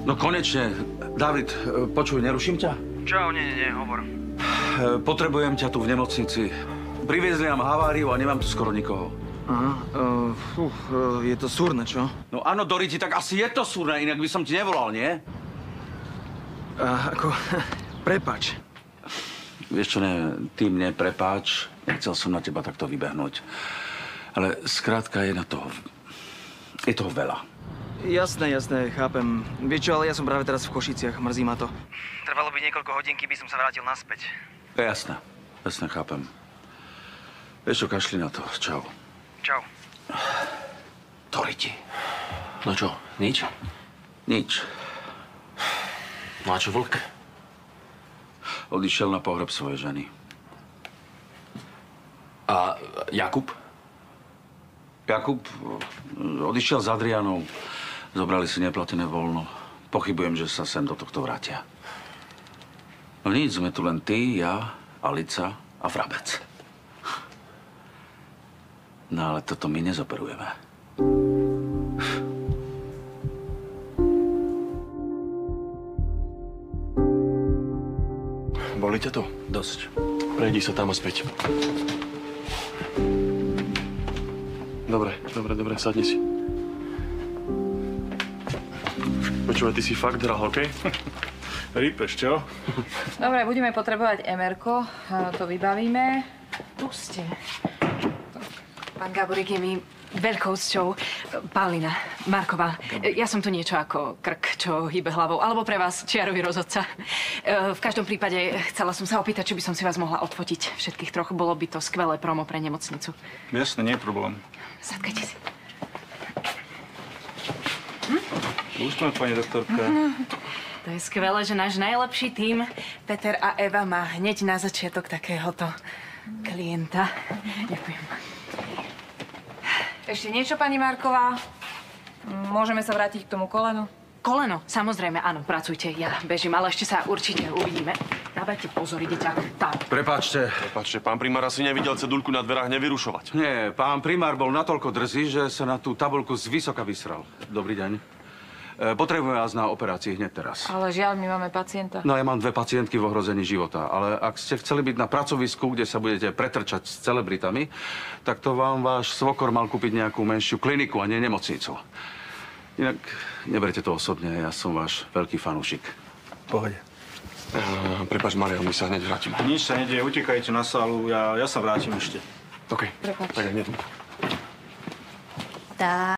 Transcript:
No konečne. David, počuj, neruším ťa? Čau, nie, hovor. Potrebujem ťa tu v nemocnici. Priviezli nám haváriu a nemám tu skoro nikoho. Aha, je to súrne, čo? No áno, Doriti, tak asi je to súrne, inak by som ti nevolal, nie? Prepáč. Vieš čo, ty mne prepáč. Nechcel som na teba takto vybehnúť. Ale skrátka je toho veľa. Jasné, chápem. Vieš čo, ale ja som práve teraz v Košiciach, mrzí ma to. Trvalo by niekoľko hodín, keby som sa vrátil naspäť. Jasné, chápem. Vieš čo, kašli na to. Čau. Čau. Doriti. No čo, nič? Nič. No a čo Vlk? Odišiel na pohreb svojej ženy. A Jakub? Jakub odišiel s Adrianou. Zobrali si neplatené voľno. Pochybujem, že sa sem do tohto vrátia. No nič, sme tu len ty, ja, Alica a Vrabec. No ale toto my nezoperujeme. Boli ťa to? Dosť. Prejdi sa tam a späť. Dobre, sadni si. Počúvaj, ty si fakt hral hokej? Rýpeš, čo? Dobre, budeme potrebovať MR-ko, to vybavíme. Tu ste. Pán Gáborík, je mi veľkou cťou. Paulína Marková. Ja som tu niečo ako krk, čo hýbe hlavou. Alebo pre vás čiarový rozhodca. V každom prípade chcela som sa opýtať, či by som si vás mohla odfotiť všetkých troch. Bolo by to skvelé promo pre nemocnicu. Jasne, nie je problém. Sadkajte si. Úsmev, pani doktorka. To je skvelé, že náš najlepší tím, Peter a Eva, má hneď na začiatok takéhoto klienta. Ďakujem. Ešte niečo, pani Marková? Môžeme sa vrátiť k tomu kolenu? Koleno, samozrejme, áno, pracujte. Ja bežím, ale ešte sa určite uvidíme. Dávajte pozor, ide ťa tam. Prepáčte. Pán primár asi nevidel ceduľku na dverách nevyrušovať. Nie, pán primár bol natoľko drzý, že sa na tú tabuľku zvysoka vysral. Dobrý deň. Potrebujeme vás na operácii hneď teraz. Ale žiaľ, my máme pacienta. No ja mám 2 pacientky v ohrození života, ale ak ste chceli byť na pracovisku, kde sa budete pretrčať s celebritami, tak to vám váš svokor mal kúpiť nejakú menšiu kliniku a nie nemocnicu. Inak neberte to osobne, ja som váš veľký fanúšik. Pohode. Prepáč, Mario, my sa hneď vrátime. Nič sa nedieje, utekajte na sálu, ja sa vrátim ešte. OK, Prepáč. tak hneď.